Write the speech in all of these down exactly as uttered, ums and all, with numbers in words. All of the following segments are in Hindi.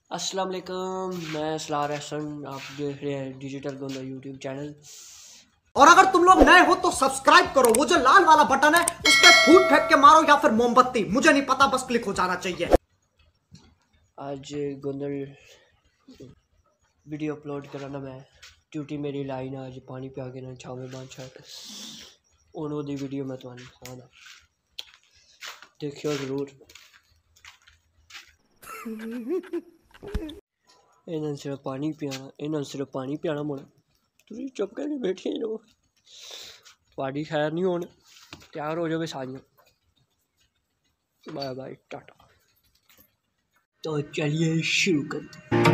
अस्सलाम वालेकुम, मैं सलार एहसन, आप देख रहे हैं डिजिटल गोंदा यूट्यूब चैनल। और अगर तुम लोग नए हो तो सब्सक्राइब करो, वो जो लाल वाला बटन है उस पर फूट फेंक के मारो या फिर मोमबत्ती, मुझे नहीं पता, बस क्लिक हो जाना चाहिए। आज गोंदल वीडियो अपलोड कराना मैं ड्यूटी मेरी लाइन आज पानी पिया के ना छावे बादशाह उन्हों दी वीडियो मैं तुम्हें दिखाना, देखियो जरूर। इन्होंने सिर्फ पानी पियाना, इन्होंने सिर्फ पानी पियाना मुड़ा, तुम चुप करके बैठे रहो, पानी खैर नहीं होने, तैयार हो जाओगे सारियाँ। Bye bye, Tata. तो चलिए शुरू करते हैं।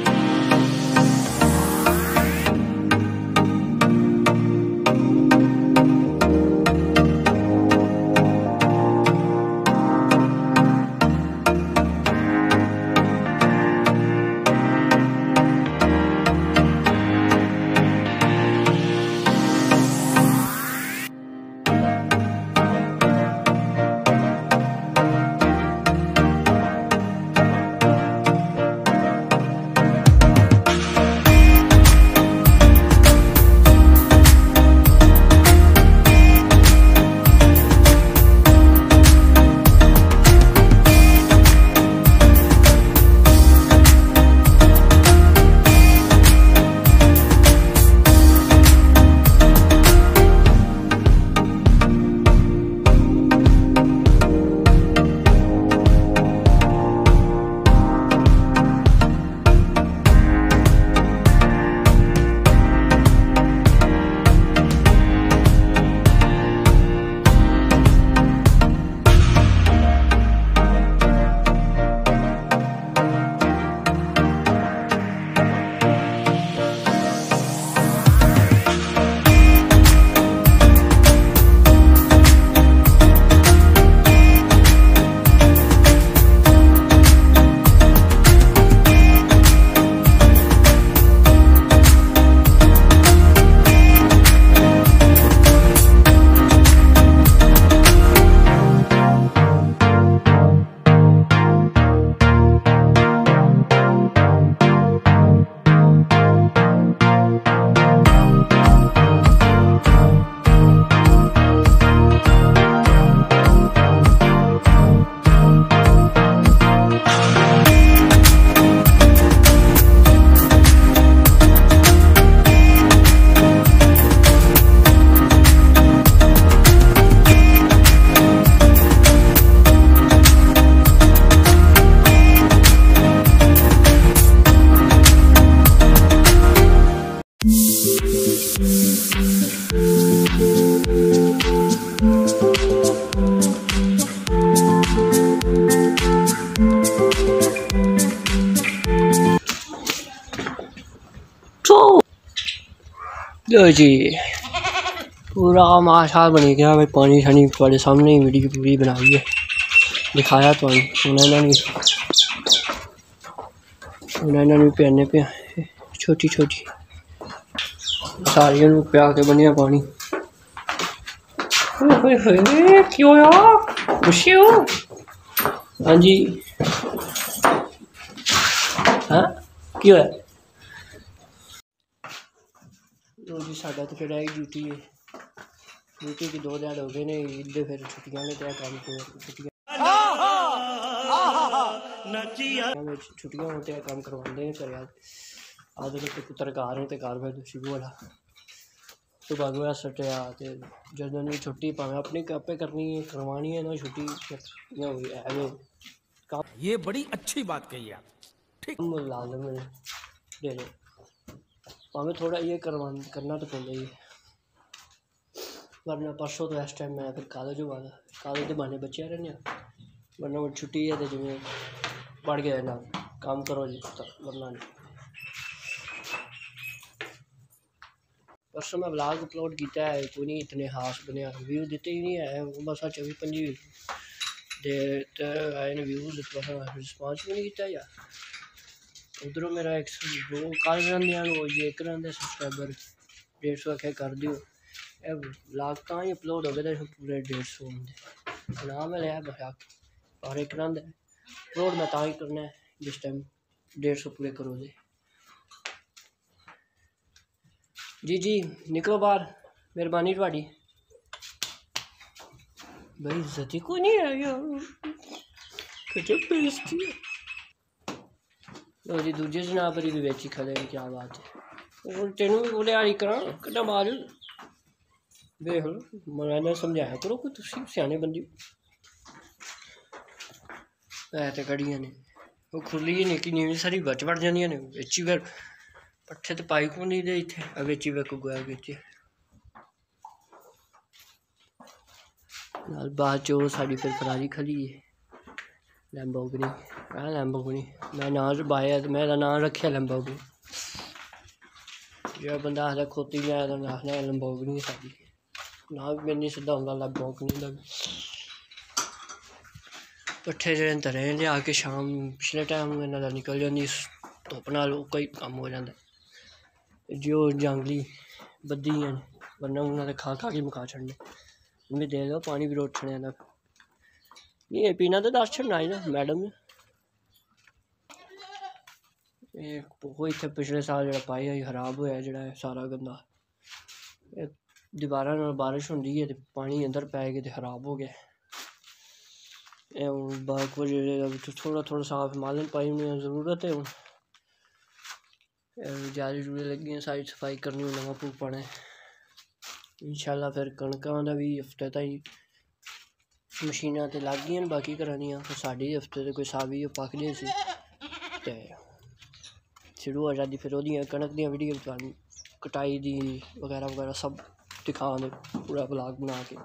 लो जी, पूरा माशा बन गया भाई, पानी शानी थोड़े सामने ही वीडियो पूरी बनाई है, दिखाया तो उन्होंने उन्होंने प्याने पे छोटी छोटी सारियों प्या के बनिया पानी। क्यों यार खुशी हो? हाँ जी, हाँ क्यों है? लो जी, साडा तो फिर आई ड्यूटी है, ड्यूटी की दो दिन हो गए ने, ईद दे फिर छुट्टियां ने तय काम छुट्टियां छुट्टियां होते हैं काम करवाते हैं घर आदत तो पुत्र घर है तो घर फिर शुरू वाला सुबह गोया सटिया तो जदों नहीं छुट्टी भावें अपनी आपे करनी है करवानी है ना छुट्टी है। ये बड़ी अच्छी बात कही आप, ठीक लाजम है दे दे भावें थोड़ा ये करवा करना तो पड़ता ही, वरना परसों तो इस टाइम मैं फिर कॉलेज हुआ था, कॉलेज के बहाने बच्चे रहने, वरना वो छुट्टी है तो जिमें पढ़ गया ना काम करो जी, वरना नहीं। परसों मैं ब्लॉग अपलोड किया है, कोई नहीं इतने खास बने, व्यू दिते ही नहीं है, बस चौबी पंजी दे आए ने व्यूज़, रिस्पॉन्स भी नहीं किया यार। उधरों मेरा एक दो कल रहा ये एक रहा सब्सक्राइबर डेढ़ सौ आखे कर दियो, ब्लॉग तां ही अपलोड हो गए पूरे डेढ़ सौ होंगे ना मैं लिया बखा और एक अपलोड मैं तां ही करना है जिस टाइम डेढ़ सौ पूरे करो दे। जी जी निकलो बाहर, मेहरबानी थोड़ी। भाई इज्जत ही कोई नहीं है यार, गजब बेइज्जती है। लो जी दूजे जनाब पर भी बेची खड़े हैं, क्या बात है। और तेनू भी बोले यार करा कदा मार देख लो, मैंने समझाया करो कोई तुसी सियाने बंदी है तो कड़ियां ने वो खुली नहीं कि नीवी सारी बच बढ़ जानियां ने बेची फिर पट्ठे तो पाई को नहीं दे इतने बेची वे को गोया बेची नाल बाद चो साड़ी फिर फरारी खली है लैम्बोर्गिनी। आ लैम्बोर्गिनी मैं नाम बाया तो मैं नाम रखा लैम्बोर्गिनी। जो बंदा आखदा खोती मैं तो आखना लैम्बोर्गिनी साड़ी ना भी मैंने सीधा होंदा लैम्बोर्गिनी दा। पट्ठे जो धरे लिया के शाम पिछले टाइम इन्हों का निकल जाती धुप नाल कोई काम हो जाता जो जंगली बद्धी हैं वरना उन्होंने खा खा के मुका छड़ने उन्हें दे दो पानी भी रोट छड़े नहीं पीना तो दस छड़ना ही ना मैडम ने वो इतने पिछले साल जो पाया ही खराब होया जो सारा गंदा दीवार बारिश होंगी है तो पानी अंदर पै गए तो खराब हो गया। बाग थोड़ा थोड़ा साफ मालन पाई उन्हें जरूरत है हूँ जाली जूली लगी हैं सारी सफाई करनी नवा भू पाना इंशाल्लाह। फिर कणकों का भी हफ्ते ताई मशीनां तो लग गई बाकी करानियां फिर साढ़े हफ्ते तो कोई साबी पकदी सी ते शुरू हो जाती फिर ओदियां कणक दी वीडियो कटाई दी वगैरह वगैरह सब दिखा दे पूरा ब्लॉग बना के।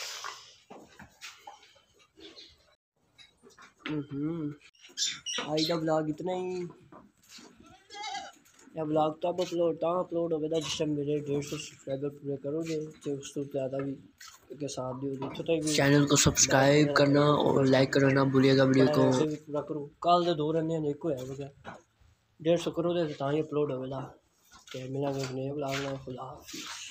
आज का ब्लॉग इतना ही या ब्लॉग तो अब अपलोड तो अपलोड हो गया जिस टाइम मेरे डेढ़ सौ सब्सक्राइबर पूरे करोगे तो उस तो ज़्यादा भी के साथ भी होगी। चैनल को सब्सक्राइब करना और लाइक करना ना भूलिएगा वीडियो को पूरा करो। कल दे दो रहने एक होया वगैरह डेढ़ सौ करो तो ही अपलोड हो गया। मिलेंगे नए ब्लॉग में। खुदा हाफिज़।